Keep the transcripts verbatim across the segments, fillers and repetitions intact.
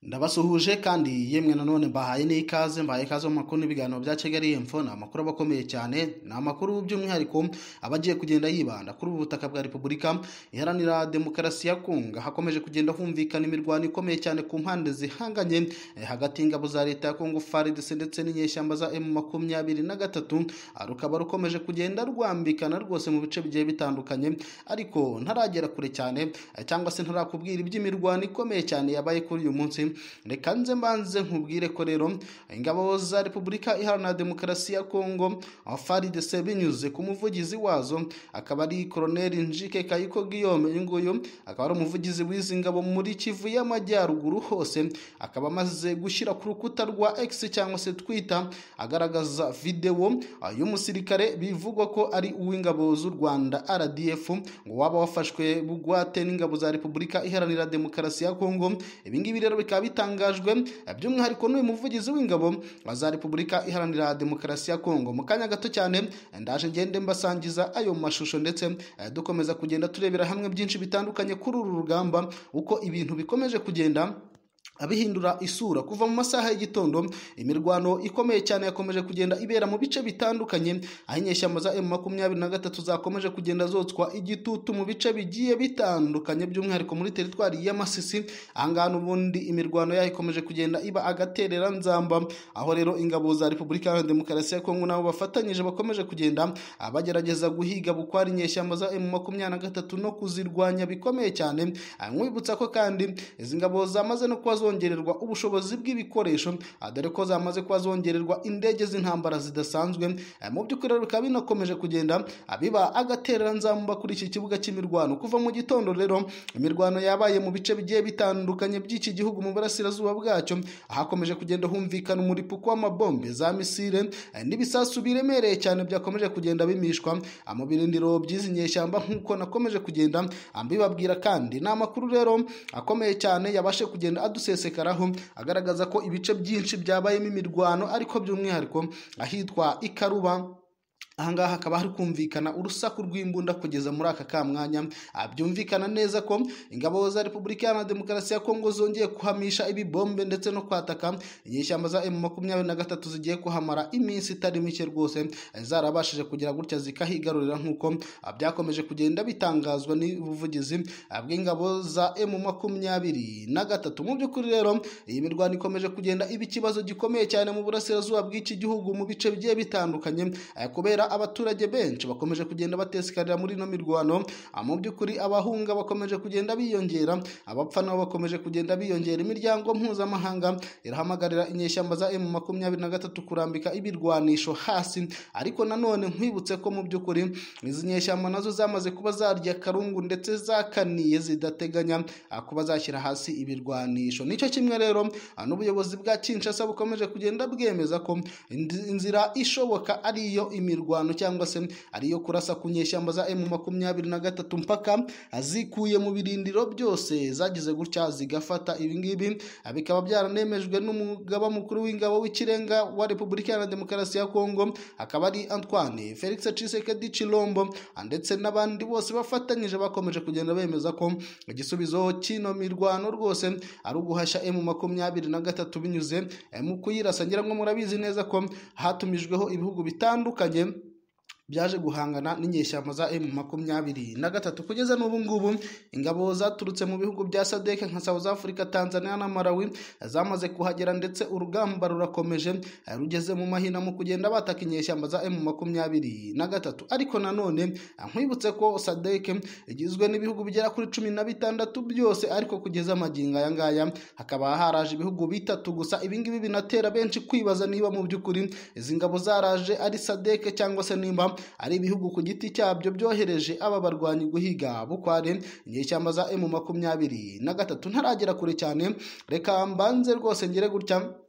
Ndabasuhuje kandi yemwe nanone mbahaye n'ikaze mbahaye ikaze mu makuru n'ibiganiro bya Kigali Info. Ni amakuru abakomeye cyane, ni amakuru by'umwihariko abagiye kugenda yibanda kuri ubu butaka bwa Repubulika Iharanira Demokarasi ya Kongo. Hakomeje kugenda humvikana imirwano ikomeye cyane ku mpande zihanganye eh, hagati y'ingabo za leta ya Kongo F A R D C ndetse n'inyeshyamba za M makumyabiri na gatatu. Rukaba rukomeje kugenda rwambikana rwose mu bice bigiye bitandukanye, ariko ntaragera kure cyane eh, cyangwa se ntarakubwira iby'imirwano ikomeye cyane yabaye kuri uyu munsi. Reka nze mbanze nkubwire ko rero ingabo za Repubulika Iharanira Demokarasi ya Kongo F A R D C binyuze ku muvugizi wazo akaba ari Colonel Njike Kayiko Guillaume. Uyu nguyu akaba ari umuvugizi w'izi ngabo muri Kivu y'Amajyaruguru hose, akaba amaze gushyira ku rukuta rwa X cyangwa se Twitter agaragaza video y'umusirikare bivugwa ko ari uw'ingabo z'u Rwanda R D F ngo waba wafashwe bugwate n'ingabo za Repubulika Iharanira Demokarasi ya Kongo. Ibi ngibi rero bikaba bitangajwe by'umwihariko n'uyu muvugizi w'ingabo za Repubulika Iharanira Demokarasi ya Kongo. Mu kanya gato cyane ndaje ngende mbasangiza ayo mashusho, ndetse dukomeza kugenda turebera hamwe byinshi bitandukanye kuri uru rugamba, uko ibintu bikomeje kugenda abihindura isura. Kuva mu masaha y'igitondo imirwano ikomeye cyane yakomeje kugenda ibera mu bice bitandukanye, aho inyeshyamba za M makumyabiri na gatatu zakomeje kugenda zotswa igitutu mu bice bigiye bitandukanye, by'umwihariko muri teritwari ya Masisi. Ahangaha n'ubundi imirwano yayo ikomeje kugenda iba agaterera nzamba, aho rero ingabo za Repubulika ya Demokarasi ya Kongo nabo bafatanyije bakomeje kugenda abagerageza guhiga bukwari inyeshyamba za M makumyabiri na gatatu no kuzirwanya bikomeye cyane. Nkwibutsa ko kandi izi ngabo zamaze no kuba zongererwa ubushobozi bw'ibikoresho, dore ko zamaze kuba zongererwa indege z'intambara zidasanzwe. Mu by'ukuri rero bikaba binakomeje kugenda biba agaterera nzamba kuri iki kibuga cy'imirwano. Kuva mu gitondo rero imirwano yabaye mu bice bigiye bitandukanye by'iki gihugu mu burasirazuba bwacyo, hakomeje kugenda humvikana umuripuko w'amabombe, za misile n'ibisasu biremereye cyane byakomeje kugenda bimishwa mu birindiro by'izi nyeshyamba, nk'uko nakomeje kugenda mbibabwira. Kandi ni amakuru rero akomeye cyane yabashe kugenda aduse sekaraho agaragaza ko ibice byinshi byabayemo imirwano, ariko by'umwihariko ahitwa Ikaruba. Ahangaha hakaba hari kumvikana urusaku rw'imbunda kugeza muri aka ka mwanya. Byumvikana neza ko ingabo za Repubulika Iharanira Demokarasi ya Kongo zongeye kuhamisha ibibombe ndetse no kwataka inyeshyamba za M makumyabiri na gatatu zigiye kuhamara iminsi itari mike rwose, zarabashije kugira gutya zikahigarurira, nk'uko byakomeje kugenda bitangazwa n'ubuvugizi bw'ingabo za M makumyabiri na gatatu. Mu by'ukuri rero iyi mirwano ikomeje kugenda iba ikibazo gikomeye cyane mu burasirazuba bw'iki gihugu mu bice bigiye bitandukanye, kubera abaturage benshi bakomeje kugenda batesikarira muri ino mirwano. Mu by'ukuri abahunga bakomeje kugenda biyongera, abapfa nabo bakomeje kugenda biyongera. Imiryango mpuzamahanga irahamagarira inyeshyamba za M makumyabiri na gatatu kurambika ibirwanisho hasi, ariko nanone nkwibutse ko mu by'ukuri izi nyeshyamba nazo zamaze kuba zarya karungu ndetse zakaniye zidateganya kuba zashyira hasi ibirwanisho. Nicyo kimwe rero n'ubuyobozi bwa Kinshasa bukomeje kugenda bwemeza ko inzira ishoboka ariyo imirwano cyangwa se ariyo kurasa ku nyeshyamba za M makumyabiri na gatatu mpaka azikuye mu birindiro byose zagize gutya zigafata. Ibi ngibi bikaba byaranemejwe n'umugaba mukuru w'ingabo w'ikirenga wa Repubulika ya Demokarasi ya Kongo, akaba ari Antoine Felix Tshisekedi Chilombo, ndetse n'abandi bose bafatanyije bakomeje kugenda bemeza ko igisubizo cy'ino mirwano rwose ari uguhashya M makumyabiri na gatatu binyuze mu kuyirasa. Ngira ngo murabizi neza ko hatumijweho ibihugu bitandukanye byaje guhangana n'inyeshyamba za M makumyabiri na gatatu. Kugeza n'ubu ngubu ingabo zaturutse mu bihugu bya SADC nka South Africa, Tanzania na Malawi zamaze kuhagera, ndetse urugamba rurakomeje rugeze mu mahina mu kugenda bataka inyeshyamba za M makumyabiri na gatatu. Ariko nanone nkwibutse ko SADC igizwe n'ibihugu bigera kuri cumi na bitandatu byose, ariko kugeza amagingo aya ngaya hakaba haraje ibihugu bitatu gusa. Ibi ngibi binatera benshi kwibaza niba mu by'ukuri izi ngabo zaraje ari SADC cyangwa se nimba ari ibihugu ku giti cyabyo byohereje aba barwanyi guhiga bukware inyeshyamba za M makumyabiri na gatatu. Ntaragera kure cyane, reka mbanze rwose ngere gutya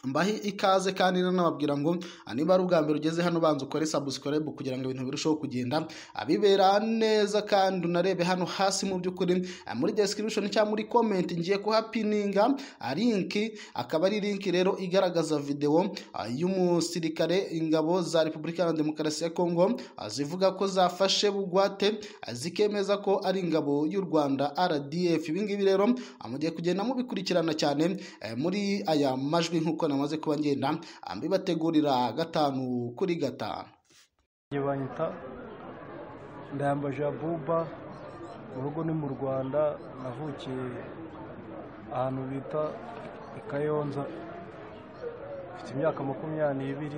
mbahi ikaze kandi nanababwira ngo niba ari ubwa mbere ugeze hano banza ukore subscribe kugira ngo ibintu birusheho kugenda abibera neza, kandi unarebe hano hasi mu by'ukuri muri description cyangwa muri comment ngiye kuhapininga link, akaba ari link rero igaragaza video y'umusirikare ingabo za Repubulika ya Demokarasi ya Kongo zivuga ko zafashe bugwate zikemeza ko ari ingabo y'u Rwanda R D F. Ibingibi rero amugiye kugenda mubikurikirana cyane muri aya majwi nkuko namaze kuba ngenda ambibategurira gatanu kuri gatanu. Yibanyita Ndayambaje Abuba, urugo ni mu Rwanda, navukiye ahantu bita Kayonza, mfite imyaka makumyabiri,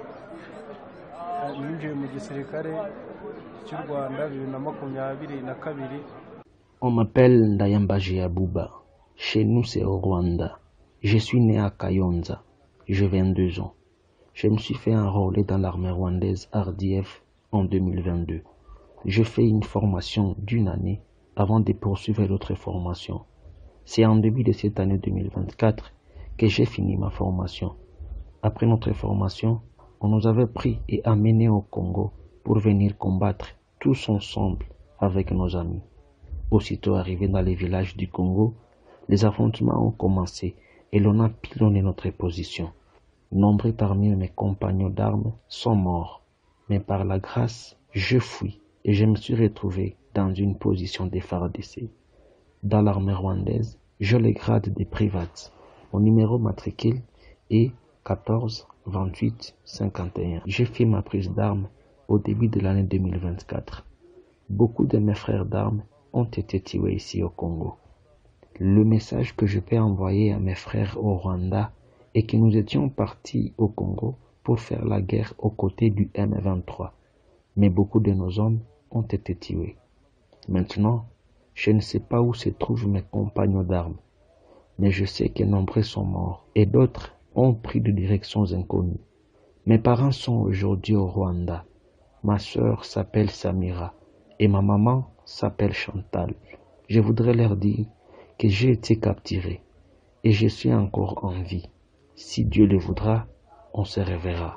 ninjiye mu gisirikare cy'u Rwanda bibiri na makumyabiri na kabiri. On m'appelle Ndayambaje Abuba. Chez nous c'est au Rwanda. Je suis né à Kayonza, j'ai vingt-deux ans. Je me suis fait enrôler dans l'armée rwandaise R D F en deux mille vingt-deux. Je fais une formation d'une année avant de poursuivre l'autre formation. C'est en début de cette année deux mille vingt-quatre que j'ai fini ma formation. Après notre formation, on nous avait pris et amenés au Congo pour venir combattre tous ensemble avec nos amis. Aussitôt arrivés dans les villages du Congo, les affrontements ont commencé et l'on a pilonné notre position. Nombreux parmi mes compagnons d'armes sont morts, mais par la grâce, je fuis et je me suis retrouvé dans une position défardissée. Dans l'armée rwandaise, je le grade de private. Mon numéro matricule est quatorze vingt-huit cinquante et un. J'ai fait ma prise d'armes au début de l'année deux mille vingt-quatre. Beaucoup de mes frères d'armes ont été tués ici au Congo. Le message que je peux envoyer à mes frères au Rwanda est que nous étions partis au Congo pour faire la guerre aux côtés du M vingt-trois. Mais beaucoup de nos hommes ont été tués. Maintenant, je ne sais pas où se trouvent mes compagnons d'armes, mais je sais que nombreux sont morts et d'autres ont pris de directions inconnues. Mes parents sont aujourd'hui au Rwanda. Ma sœur s'appelle Samira et ma maman s'appelle Chantal. Je voudrais leur dire que j'ai été capturé et je suis encore en vie. Si Dieu le voudra, on se reverra.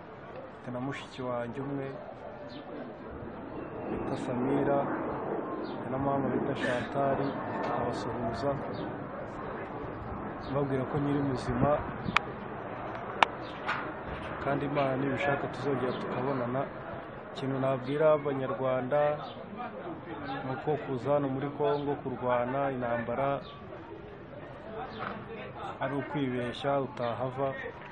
Kandi Imana nibishaka tuzongera tukabonana. Ikintu nabwira abanyarwanda nuko kuza hano muri Kongo kurwana intambara ari ukwibeshya, utahava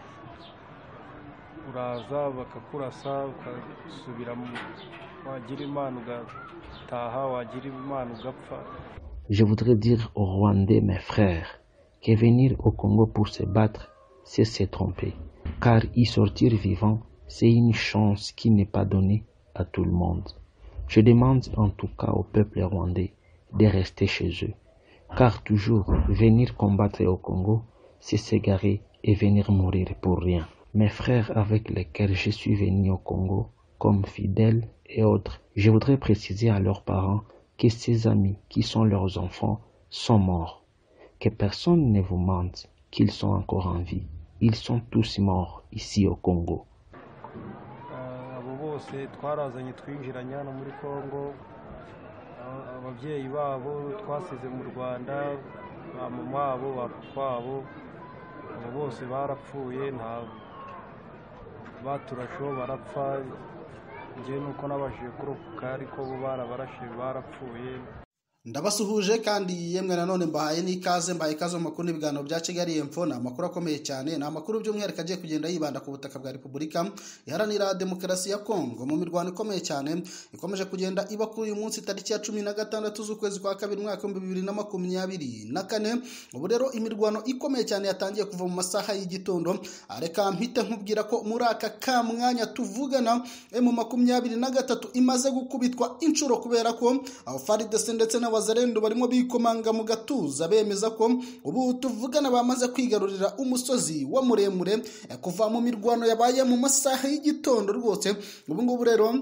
uraza bakakurasa ukasubira mu wagira Imana ugataha, wagira Imana ugapfa. Je voudrais dire aux Rwandais, mes frères, que venir au Congo pour se battre, c'est se tromper. Car y sortir vivant, c'est une chance qui n'est pas donnée à tout le monde. Je demande en tout cas au peuple rwandais de rester chez eux. Car toujours venir combattre au Congo, c'est s'égarer et venir mourir pour rien. Mes frères avec lesquels je suis venu au Congo, comme fidèles et autres, je voudrais préciser à leurs parents que ces amis qui sont leurs enfants sont morts. Que personne ne vous mente qu'ils sont encore en vie. Ils sont tous morts ici au Congo. Abo bose twarazanye twinjiranye hano muri Kongo, ababyeyi babo twasize mu Rwanda, ba mama wabo, ba papa wabo, abo bose barapfuye, nta baturasho barapfa. Ngiye nuko nabashije kurokoka ariko bo barabarashe barapfuye. Ndabasuhuje kandi yemwe nanone mbahaye n'ikaze mbaye ikaze mu makuru n'ibiganiro bya Kigali Info. Na makuru akomeye cyane, na makuru by'umwihariko agiye kugenda yibanda ku butaka bwa Repubulika Iharanira Demokarasi ya Kongo mu mirwano ikomeye cyane ikomeje kugenda iba kuri uyu munsi tariki ya cumi na gatandatu z'ukwezi kwa kabiri mwaka wa bibiri na makumyabiri na kane. Ubu rero imirwano ikomeye cyane yatangiye kuva mu masaha y'igitondo. Areka mpite nkubwira ko muri aka ka mwanya tuvugana mu makumyabiri na gatatu imaze gukubitwa inshuro kubera ko F A R D C ndetse na Wazalendo barimo bikomanga mu gatuza bemeza ko ubu tuvugana bamaze kwigarurira umusozi wa muremure kuva mu mirwano yabaye mu masaha y'igitondo rwose. Ubu ngubu rero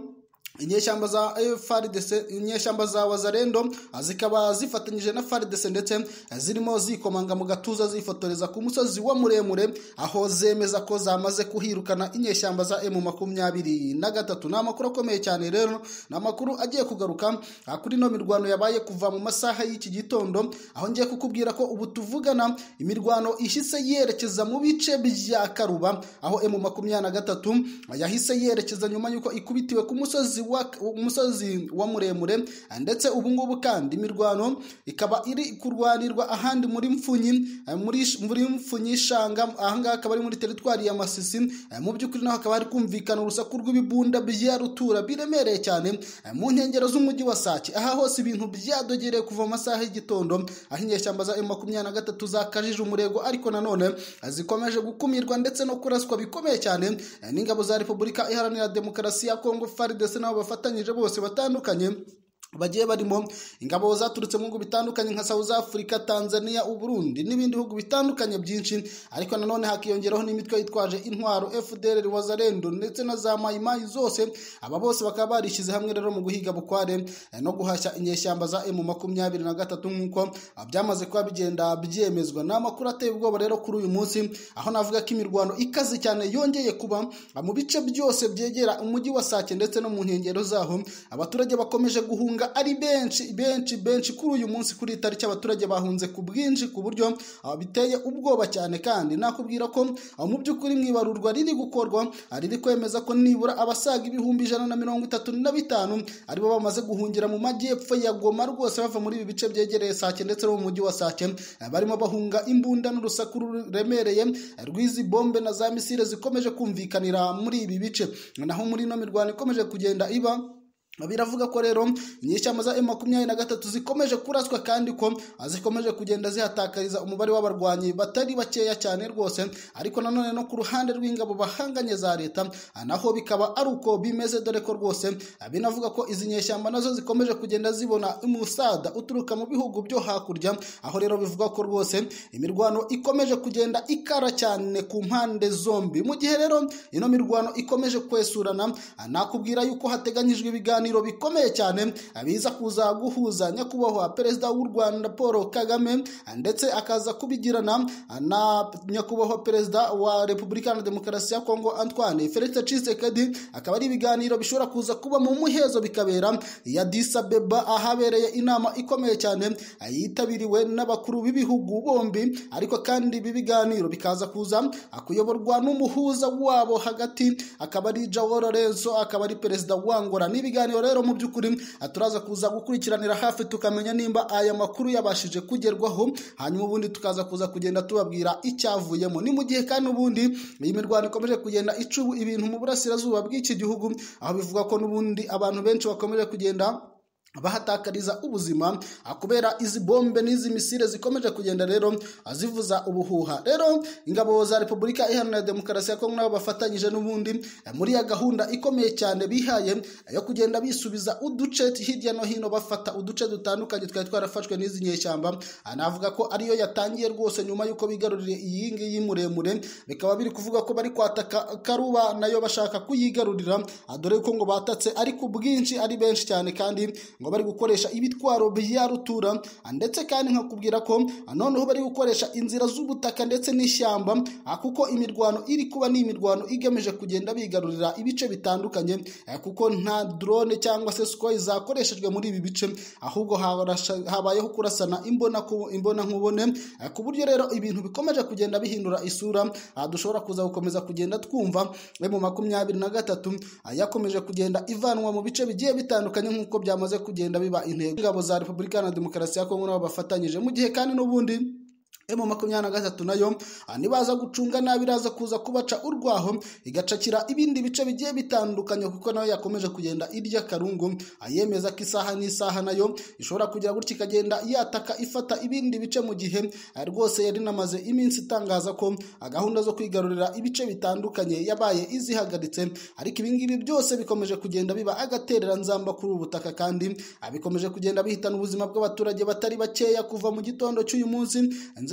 inyeshyamba za F A R D C, inyeshyamba za Wazalendo zikaba zifatanyije na F A R D C ndetse zirimo zikomanga mu gatuza zifotoreza ku musozi wa muremure, aho zemeza ko zamaze kuhirukana inyeshyamba za M makumyabiri na gatatu. Ni amakuru akomeye cyane rero, ni amakuru agiye kugaruka kuri no mirwano yabaye kuva mu masaha y'iki gitondo, aho ngiye kukubwira ko ubu tuvugana imirwano ihise yerekeza mu bice bya Karuba, aho M makumyabiri na gatatu yahise yerekeza nyuma yuko ikubitiwe ku musozi wa umusozi wa muremure, ndetse ubu ngubu kandi imirwano ikaba iri kurwanirwa ahandi muri Mfunyi, muri muri Mfunyi Shanga, ahangaha akaba ari muri teritwari ya Masisi. Mu by'ukuri naho akaba hari kumvikana urusaku rw'ibibunda bya rutura biremereye cyane mu nkengero z'umujyi wa Sake. Aha hose ibintu byadogereye kuva mu masaha y'igitondo, aho inyeshyamba za M makumyabiri na gatatu zakajije umurego, ariko nanone zikomeje gukumirwa ndetse no kuraswa bikomeye cyane n'ingabo za Repubulika Iharanira Demokarasi ya Kongo F A R D C nabo bafatanyije bose batandukanye bagiye barimo ingabo zaturutse mu bihugu bitandukanye nka South Africa, Tanzania, Uburundi n'ibindi bihugu bitandukanye byinshi. Ariko nanone hakiyongeraho n'imitwe yitwaje intwaro F D L R, Wazalendo ndetse na za Mai Mai zose. Aba bose bakaba barishyize hamwe rero mu guhiga bukware no guhashya inyeshyamba za M makumyabiri na gatatu nk'uko byamaze kuba bigenda byemezwa. Ni amakuru ateye ubwoba rero kuri uyu munsi, aho navuga ko imirwano ikaze cyane yongeye kuba mu bice byose byegera umujyi wa Sake ndetse no mu nkengero zaho. Abaturage bakomeje guhunga ari benshi benshi benshi kuri uyu munsi. Kuri itariki abaturage bahunze ku bwinshi ku buryo biteye ubwoba cyane, kandi nakubwira ko mu by'ukuri mwibarurwa riri gukorwa riri kwemeza ko nibura abasaga ibihumbi ijana na mirongo itatu na bitanu aribo bamaze guhungira mu majyepfo ya Goma rwose bava muri ibi bice byegereye Sake ndetse no mu mujyi wa Sake, barimo bahunga imbunda n'urusaku ruremereye rw'izi bombe na za misile zikomeje kumvikanira muri ibi bice. Naho muri no mirwano ikomeje kugenda iba, biravuga ko rero inyeshyamba za M makumyabiri na gatatu zikomeje kuraswa kandi ko zikomeje kugenda zihatakariza umubare w'abarwanyi batari bakeya cyane rwose. Ariko nanone no ku ruhande rw'ingabo bahanganye za leta naho bikaba ari uko bimeze, dore ko rwose binavuga ko izi nyeshyamba nazo zikomeje kugenda zibona umusada uturuka mu bihugu byo hakurya, aho rero bivuga ko rwose imirwano ikomeje kugenda ikara cyane ku mpande zombi. Mu gihe rero ino mirwano ikomeje kwesurana, nakubwira yuko hateganyijwe ibiganiro bikomeye cyane abiza kuza guhuza nyakubahwa perezida w'u Rwanda Paul Kagame ndetse akaza kubigirana na nyakubahwa perezida wa Repubulika ya Demokarasi ya Kongo Antoine Felix Tshisekedi. Akaba ari ibiganiro bishobora kuza kuba mu muhezo bikabera ya Addis Abeba, ahabereye inama ikomeye cyane yitabiriwe n'abakuru b'ibihugu bombi. Ariko kandi ibi biganiro bikaza kuza kuyoborwa n'umuhuza wabo hagati, akaba ari Joao Lorenzo, akaba ari perezida wa Angola. N'ibiganiro rero mu by'ukuri turaza kuza gukurikiranira hafi tukamenya nimba aya makuru yabashije kugerwaho, hanyuma ubundi tukaza kuza kugenda tubabwira icyavuyemo. Ni mu gihe kandi ubundi iyi mirwano ikomeje kugenda icubu ibintu mu burasirazuba bw'iki gihugu, aho bivuga ko n'ubundi abantu benshi bakomeje kugenda bahatakariza ubuzima kubera izi bombe n'izi misile zikomeje kugenda rero zivuza ubuhuha. Rero ingabo za Repubulika Iharanira Demokarasi ya Kongo nabo bafatanyije n'ubundi muri ya gahunda ikomeye cyane bihaye yo kugenda bisubiza uduce hirya no hino, bafata uduce dutandukanye twari twarafashwe n'izi nyeshyamba. Anavuga ko ariyo yatangiye rwose nyuma yuko bigarurire iyi ngiyi muremure, bikaba biri kuvuga ko bari kwataka Karuba nayo bashaka kuyigarurira, dore ko ngo batatse ari ku bwinshi ari benshi cyane kandi ngo bari gukoresha ibitwaro bya rutura, ndetse kandi nkakubwira ko noneho bari gukoresha inzira z'ubutaka ndetse n'ishyamba, kuko imirwano iri kuba ni imirwano igamije kugenda bigarurira ibice bitandukanye, kuko nta drone cyangwa se Sukhoi zakoreshejwe muri ibi bice, ahubwo habayeho kurasana imbona ku imbona nkubone, ku buryo rero ibintu bikomeje kugenda bihindura isura. Dushobora kuza gukomeza kugenda twumva mu makumyabiri na gatatu yakomeje kugenda ivanwa mu bice bigiye bitandukanye nk'uko byamaze kugenda biba intego. Ingabo za Repubulika ya Demokarasi ya Kongo nabo bafatanyije, mu gihe kandi n'ubundi M makumyabiri na gatatu nayo nibaza gucunga nabi iraza kuza kubaca urwaho igacakira ibindi bice bigiye bitandukanye, kuko nayo yakomeje kugenda irya karungu, ayemeza ko isaha n'isaha nayo ishobora kugira gutya ikagenda yataka ifata ibindi bice, mu gihe rwose yari namaze iminsi itangaza ko gahunda zo kwigarurira ibice bitandukanye yabaye izihagaritse. Ariko ibingibi byose bikomeje kugenda biba agaterera nzamba kuri ubu butaka, kandi bikomeje kugenda bihitana ubuzima bw'abaturage batari bakeya kuva mu gitondo cy'uyu munsi. Inzira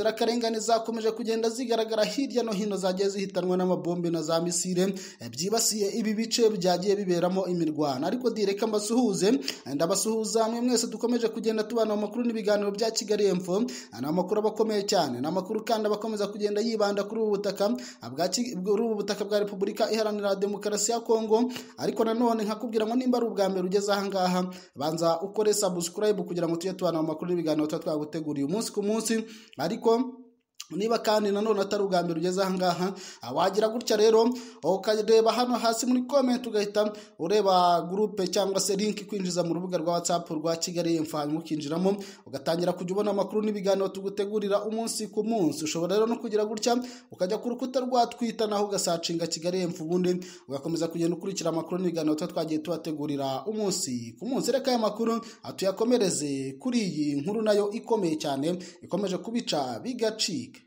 inzirakarengane zakomeje kugenda zigaragara hirya no hino zagiye zihitanwa n'amabombe na za misile byibasiye ibi bice byagiye biberamo imirwano. Ariko direka mbasuhuze ndabasuhuza mwe mwese dukomeje kugenda tubana mu makuru n'ibiganiro bya Kigali Info. Ana makuru abakomeye cyane na makuru kandi abakomeza kugenda yibanda kuri ubu butaka bwa ubu butaka bwa Repubulika Iharanira Demokarasi ya Kongo. Ariko nanone nkakubwira ngo nimba ari ubwa mbere ugeze aha ngaha banza ukore subscribe kugira ngo tujye tubana mu makuru n'ibiganiro twaguteguriye umunsi ku munsi. Ariko niba kandi nanone atari ubwa mbere ugeze aha ngaha wagira gutya rero ukareba hano hasi muri comment ugahita ureba groupe cyangwa se link kwinjiza mu rubuga rwa WhatsApp rwa Kigali Info, hanyuma ukinjiramo ugatangira kujya ubona amakuru n'ibiganiro tugutegurira umunsi ku munsi. Ushobora rero no kugira gutya ukajya ku rukuta rwa Twitter naho ugasacinga Kigali Info, ubundi ugakomeza kugenda ukurikira amakuru n'ibiganiro twagiye tubategurira umunsi ku munsi. Reka aya makuru atuyakomereze kuri iyi nkuru nayo ikomeye cyane ikomeje kubica bigacika.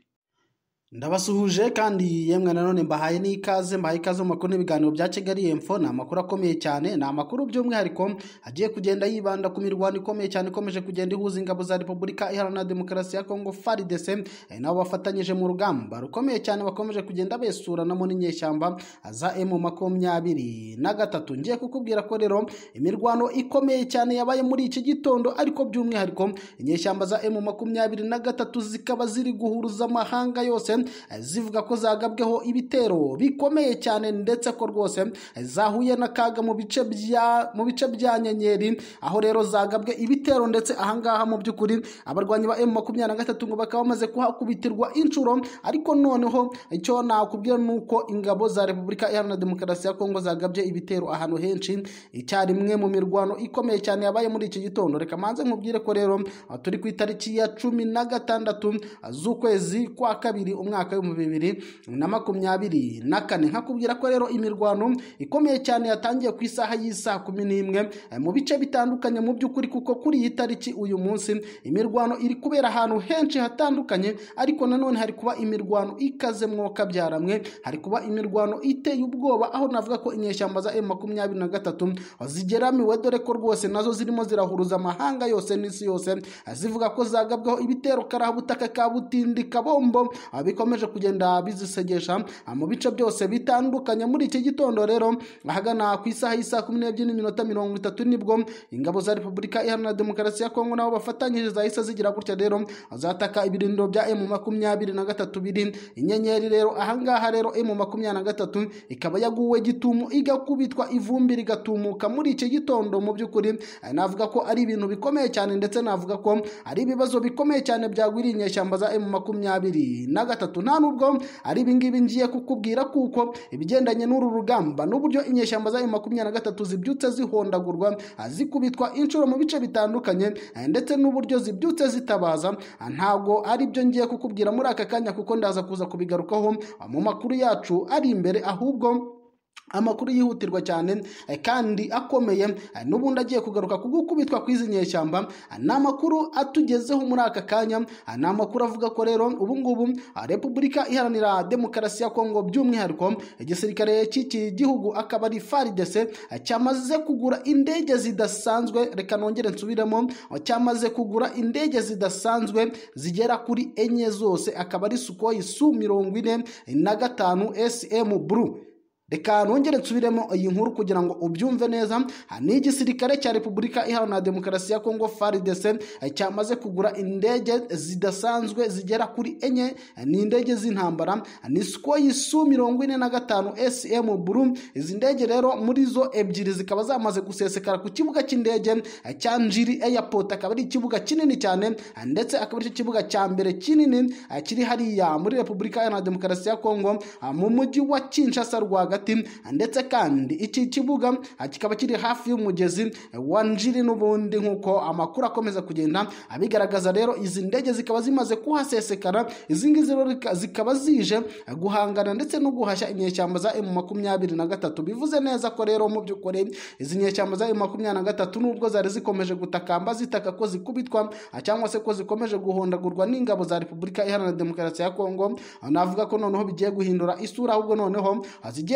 Ndabasuhuje kandi yemwe nanone mbahaye n'ikaze mbahaye ikaze mu makuru n'ibiganiro bya Kigali Info. Ni amakuru akomeye cyane, ni amakuru by'umwihariko agiye kugenda yibanda ku mirwano ikomeye cyane ikomeje kugenda ihuza ingabo za Repubulika Iharanira Demokarasi ya Kongo F A R D C nabo bafatanyije mu rugamba rukomeye cyane bakomeje kugenda besuranamo n'inyeshyamba za M makumyabiri na gatatu. Ngiye kukubwira ko rero imirwano ikomeye cyane yabaye muri iki gitondo, ariko by'umwihariko inyeshyamba za M makumyabiri na gatatu zikaba ziri guhuruza amahanga yose zivuga ko zagabweho ibitero bikomeye cyane, ndetse ko rwose zahuye n'akaga mu bice bya mu bice bya Nyenyeri, aho rero zagabwe ibitero. Ndetse ahangaha mu by'ukuri abarwanyi ba M makumyabiri na gatatu ngo bakaba bamaze kuhakubitirwa inshuro. Ariko noneho icyo nakubwira nuko ingabo za Repubulika Iharanira Demokarasi ya Kongo zagabye ibitero ahantu henshi icyarimwe mu mirwano ikomeye cyane yabaye muri iki gitondo. Reka manze nkubwire ko rero turi ku itariki ya cumi na gatandatu z'ukwezi kwa kabiri umwaka wa bibiri na makumyabiri na kane. Nkakubwira ko rero imirwano ikomeye cyane yatangiye ku isaha y'isa kumi n'imwe mu bice bitandukanye mu by'ukuri, kuko kuri iyi tariki uyu munsi imirwano iri kubera ahantu henshi hatandukanye. Ariko nanone hari kuba imirwano ikaze mwoka byaramwe, hari kuba imirwano iteye ubwoba, aho navuga ko inyeshyamba za M makumyabiri na gatatu zigeramiwe, dore ko rwose nazo zirimo zirahuruza amahanga yose n'isi yose zivuga ko zagabwaho ibitero karabutaka ka Butindi Kabombo bikomeje kugenda bizisegesha mu bice byose bitandukanye. Muri iki gitondo rero ahagana ku isaha y'isa kumi n'ebyiri n'iminota mirongo itatu nibwo ingabo za Repubulika Iharanira Demokarasi ya Kongo nabo bafatanyije zahise zigira gutya rero zataka ibirindiro bya M makumyabiri na gatatu biri Inyenyeri. Rero ahangaha rero M makumyabiri na gatatu ikaba yaguwe gitumo igakubitwa ivumbi rigatumuka muri iki gitondo. Mu by'ukuri navuga ko ari ibintu bikomeye cyane, ndetse navuga ko ari ibibazo bikomeye cyane byagwiriye inyeshyamba za M makumyabiri na gatatu. Nta nubwo ari ibingibi ngiye kukubwira, kuko ibigendanye n'uru rugamba n'uburyo inyeshyamba za M makumyabiri na gatatu zibyutse zihondagurwa zikubitwa inshuro mu bice bitandukanye, ndetse n'uburyo zibyutse zitabaza, ntabwo ari byo ngiye kukubwira muri aka kanya, kuko ndaza kuza kubigarukaho mu makuru yacu ari imbere. Ahubwo amakuru yihutirwa cyane kandi akomeye n'ubundi agiye kugaruka kugukubitwa kw'izi nyeshyamba, ni amakuru atugezeho muri aka kanya. Ni amakuru avuga ko rero ubu ngubu Repubulika Iharanira Demokarasi ya Kongo, by'umwihariko igisirikare cy'iki gihugu akaba ari F A R D C, cyamaze kugura indege zidasanzwe. Reka nongere nsubiremo, cyamaze kugura indege zidasanzwe zigera kuri enye zose, akaba ari Sukhoi Su mirongo ine na gatanu S M Blue. Reka nongere nsubiremo iyi nkuru kugira ngo ubyumve neza. Ni igisirikare cya Repubulika Iharanira Demokarasi ya Kongo F A R D C cyamaze kugura indege zidasanzwe zigera kuri enye, ni indege z'intambara, ni Sukhoi Su mirongo ine na gatanu S M Blue. Izi ndege rero muri zo ebyiri zikaba zamaze gusesekara ku kibuga cy'indege cya Njiri Airport, akaba ari ikibuga kinini cyane, ndetse akaba ari kibuga cya mbere kinini kiri hariya muri Repubulika Iharanira Demokarasi ya Kongo mu mujyi wa Kinshasa rwagati. Ndetse kandi iki kibuga kikaba kiri hafi y'umugezi wa Njiri n'ubundi, nk'uko amakuru akomeza kugenda abigaragaza. Rero izi ndege zikaba zimaze kuhasesekara, izi ngizi zikaba zije guhangana ndetse no guhashya inyeshyamba za M makumyabiri na gatatu. Bivuze neza ko rero mu by'ukuri izi nyeshyamba za M makumyabiri na gatatu nubwo zari zikomeje gutakamba zitaka ko zikubitwa cyangwa se ko zikomeje guhondagurwa n'ingabo za Repubulika Iharanira Demokarasi ya Kongo, navuga ko noneho bigiye guhindura isura, ahubwo noneho zigiye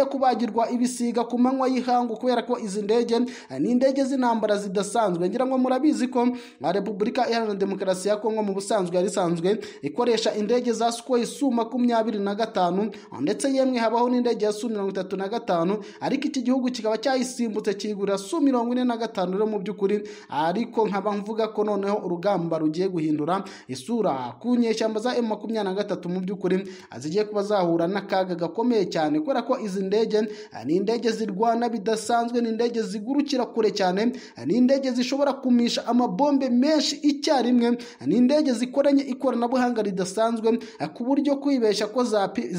kubagirwa ibisiga ku manywa y'ihangu kubera ko izi ndege ni indege z'intambara zidasanzwe. Ngira ngo murabizi ko Repubulika Iharanira Demokarasi ya Kongo mu busanzwe yari isanzwe ikoresha indege za Sukhoi Su makumyabiri na gatanu ndetse yemwe habaho n'indege ya Su mirongo itatu na gatanu, ariko iki gihugu kikaba cyayisimbutse kigura Su mirongo ine na gatanu rero mu by'ukuri. Ariko nkaba mvuga ko noneho urugamba rugiye guhindura isura ku nyeshyamba za M makumyabiri na gatatu mu by'ukuri azigiye kuba zahura n'akaga gakomeye cyane kubera ko izi ndege ni indege zirwana bidasanzwe, ni indege zigurukira kure cyane, ni indege zishobora kumisha amabombe menshi icyarimwe, ni indege zikoranye ikoranabuhanga ridasanzwe ku buryo kwibeshya ko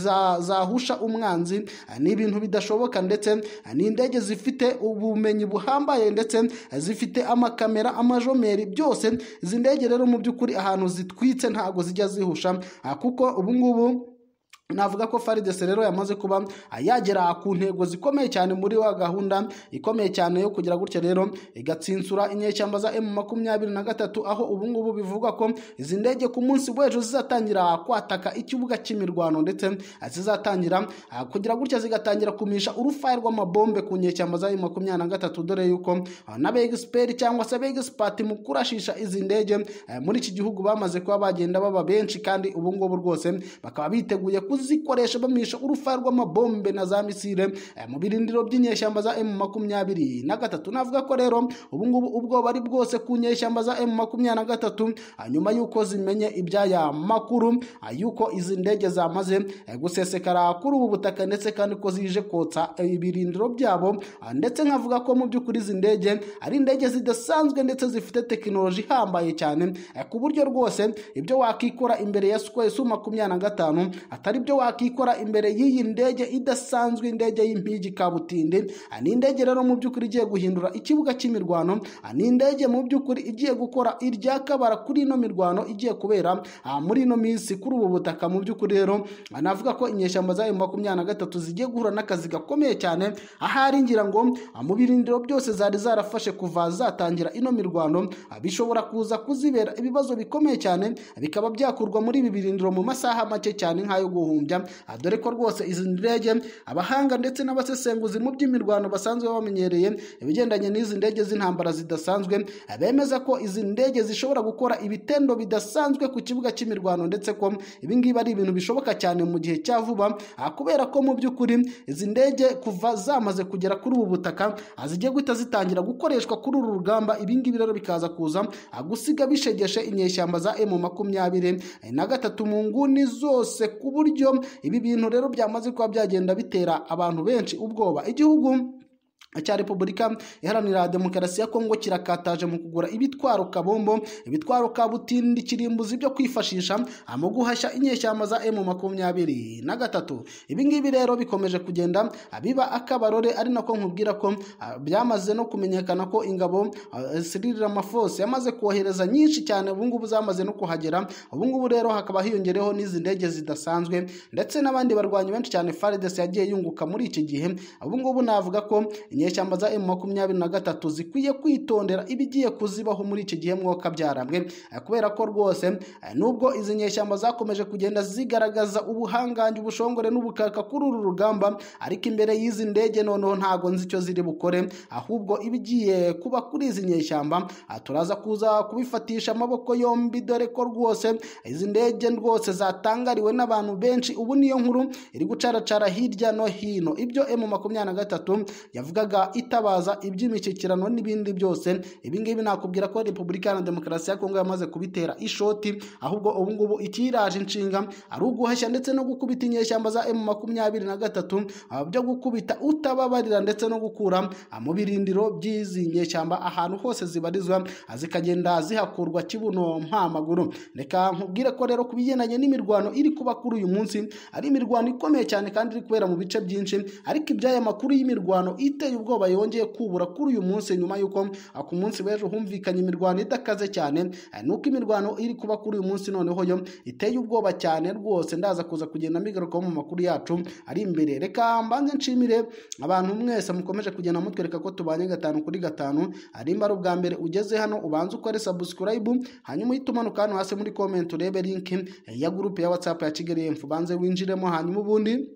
zahusha za umwanzi ni ibintu bidashoboka, ndetse ni indege zifite ubumenyi buhambaye ndetse zifite amakamera amajomeri byose. Izi ndege rero mu by'ukuri ahantu zitwitse ntago zijya zihusha, kuko ubu ngubu navuga ko F A R D C rero yamaze kuba yagera ku ntego zikomeye cyane muri wa gahunda ikomeye cyane yo kugira gutya rero igatsinsura inyeshyamba za M makumyabiri na gatatu, aho ubu ngubu bivuga ko izi ndege ku munsi w'ejo zizatangira kwataka ikibuga cy'imirwano ndetse zizatangira kugira gutya zigatangira kumisha urufaya rw'amabombe ku nyeshyamba za M makumyabiri na gatatu, dore yuko n'abexpert cyangwa se abexpert mu kurashisha izi ndege muri iki gihugu bamaze kuba bagenda baba benshi, kandi ubu ngubu rwose bakaba biteguye zikoresha bamisha urufaya rw'amabombe na za misile mu birindiro by'inyeshyamba za M makumyabiri na gatatu. Navuga ko rero ubu ngubu ubwo bari bwose ku nyeshyamba za M makumyabiri na gatatu nyuma yuko zimenye ibyaya makuru yuko izi ndege zamaze gusesekara kuri ubu butaka ndetse kandi ko zije kotsa ibirindiro byabo, ndetse nkavuga ko mu by'ukuri izi ndege ari indege zidasanzwe ndetse zifite tekinoloji ihambaye cyane ku buryo rwose ibyo wakikora imbere ya Sukhoi Su makumyabiri na gatanu atari byo wakikora imbere y'iyi ndege idasanzwe, indege y'impigi kabutindi. Ni indege rero mu by'ukuri igiye guhindura ikibuga cy'imirwano, ni indege mu by'ukuri igiye gukora irya kabara kuri ino mirwano igiye kubera muri ino minsi kuri ubu butaka. Mu by'ukuri rero navuga ko inyeshyamba za M makumyabiri na gatatu zigiye guhura n'akazi gakomeye cyane, ahari ngira ngo mu birindiro byose zari zarafashe kuva zatangira ino mirwano bishobora kuza kuzibera ibibazo bikomeye cyane, bikaba byakurwa muri ibi birindiro mu masaha make cyane nk'ayo guhunga, dore ko rwose izi ndege abahanga ndetse n'abasesenguzi mu by'imirwano basanzwe bamenyereye ibigendanye n'izi ndege z'intambara zidasanzwe bemeza ko izi ndege zishobora gukora ibitendo bidasanzwe ku kibuga cy'imirwano, ndetse ko ibi ngibi ari ibintu bishoboka cyane mu gihe cya vuba, kubera ko mu by'ukuri izi ndege kuva zamaze kugera kuri ubu butaka zigiye guhita zitangira gukoreshwa kuri uru rugamba. Ibi ngibi rero bikaza kuza gusiga bishegeshe inyeshyamba za M makumyabiri na gatatu mu nguni zose, ku buryo ibi bintu rero byamaze kuba byagenda bitera abantu benshi ubwoba. Igihugu cya Repubulika Iharanira Demokarasi ya Kongo kirakataje mu kugura ibitwaro kabombo, ibitwaro kabutindi, kirimbuzi byo kwifashisha mu guhashya inyeshyamba za M makumyabiri na gatatu. Ibi ngibi rero bikomeje kugenda biba akabarore, ari nako nkubwira ko byamaze no kumenyekana ko ingabo Cyril Ramaphosa yamaze kohereza nyinshi cyane, ubu ngubu zamaze no kuhagera. Ubu ngubu rero hakaba hiyongereho n'izi ndege zidasanzwe ndetse n'abandi barwanyi benshi cyane F A R D C yagiye yunguka muri iki gihe. Ubu ngubu navuga ko inyeshyamba za M makumyabiri na gatatu zikwiye kwitondera ibigiye kuzibaho muri iki gihe mwoka byaramwe, kubera ko rwose nubwo izi nyeshyamba zakomeje kugenda zigaragaza ubuhangange, ubushongore n'ubukaka kuri uru rugamba, ariko imbere y'izi ndege noneho ntago nzi icyo ziri bukore, ahubwo ibigiye kuba kuri izi nyeshyamba turaza kuza kubifatisha amaboko yombi, dore ko rwose izi ndege rwose zatangariwe n'abantu benshi. Ubu niyo nkuru iri gucaracara hirya no hino, ibyo M makumyabiri na gatatu yavugaga itabaza iby'imishyikirano n'ibindi byose. Ibi ngibi nakubwira ko Repubulika Iharanira Demokarasi ya Kongo yamaze kubitera ishoti, ahubwo ubu ngubu ikiraje inshinga ari uguhashya ndetse no gukubita inyeshyamba za M makumyabiri na gatatu, byo gukubita utababarira ndetse no gukura mu birindiro by'izi nyeshyamba ahantu hose zibarizwa, zikagenda zihakurwa kibuno mpa maguru. Reka nkubwire ko rero kubigendanye n'imirwano iri kuba kuri uyu munsi ari imirwano ikomeye cyane kandi iri kubera mu bice byinshi, ariko iby'aya makuru y'imirwano iteye ubwoba yongeye kubura kuri uyu munsi nyuma yuko ku munsi w'ejo humvikanye imirwano idakaze cyane, nuko imirwano iri kuba kuri uyu munsi noneho yo iteye ubwoba cyane rwose. Ndaza kuza kugenda mbigarukaho mu makuru yacu ari imbere. Reka mbanze nshimire abantu mwese mukomeje kugenda mutwereka ko tubanye gatanu kuri gatanu. Arimba ari ubwa mbere ugeze hano ubanze ukore subscribe, hanyuma uhita umanuka hano hasi muri comment urebe link ya groupe ya WhatsApp ya Kigali Info, banze winjiremo hanyuma ubundi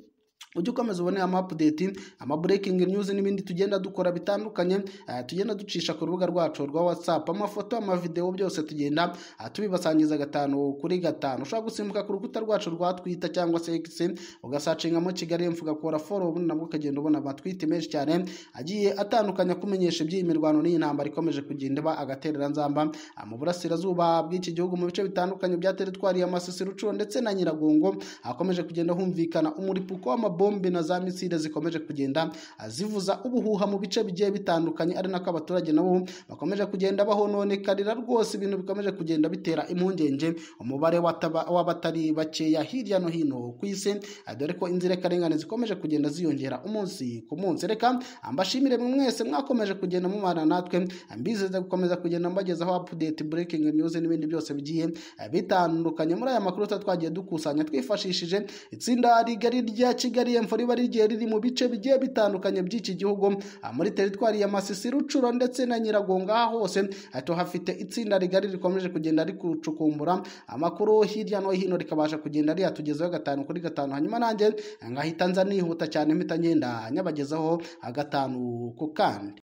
ujye ukomeza ubone ama update, ama breaking news n'ibindi tugenda dukora bitandukanye, uh, tugenda ducisha ku rubuga rwacu rwa WhatsApp, amafoto, ama video byose tugenda uh, tubibasangiza gatanu kuri gatanu. Ushobora gusimbuka ku rukuta rwacu rwa Twitter cyangwa se X ugasacingamo Kigali Info ugakora follow, ubundi nabwo ukagenda ubona amatwite menshi cyane agiye atandukanye kumenyesha iby'imirwano n'iyi ntambara ikomeje kugenda ba agaterera nzamba uh, mu burasirazuba bw'iki gihugu mu bice bitandukanye bya teritwari ya Masisi, Rucuro ndetse na Nyiragongo. Hakomeje kugenda humvikana umuripuko w'ama bombe na za misile zikomeje kugenda zivuza ubuhuha mu bice bigiye bitandukanye, ari nako abaturage nabo bakomeje kugenda bahononekarira rwose, ibintu bikomeje kugenda bitera impungenge umubare w'abatari bakeya hirya no hino ku isi, dore ko inzirakarengane zikomeje kugenda ziyongera umunsi ku munsi. Reka mbashimire mwese mwakomeje kugenda mumana natwe, mbizeze gukomeza kugenda mbagezaho update, breaking news n'ibindi byose bigiye bitandukanye muri aya makuru twagiye dukusanya twifashishije itsinda rigari rya Kigali Info riba rigiye riri mu bice bigiye bitandukanye by'iki gihugu, muri teritwari ya Masisi, Rucuro ndetse na Nyiragongo. Hose tuhafite itsinda rigari rikomeje kugenda rikucukumbura amakuru hirya no hino, rikabasha kugenda riyatugezaho gatanu kuri gatanu, hanyuma nanjye ngahita nza nihuta cyane mpita ngenda nyabagezaho gatanu ku kandi.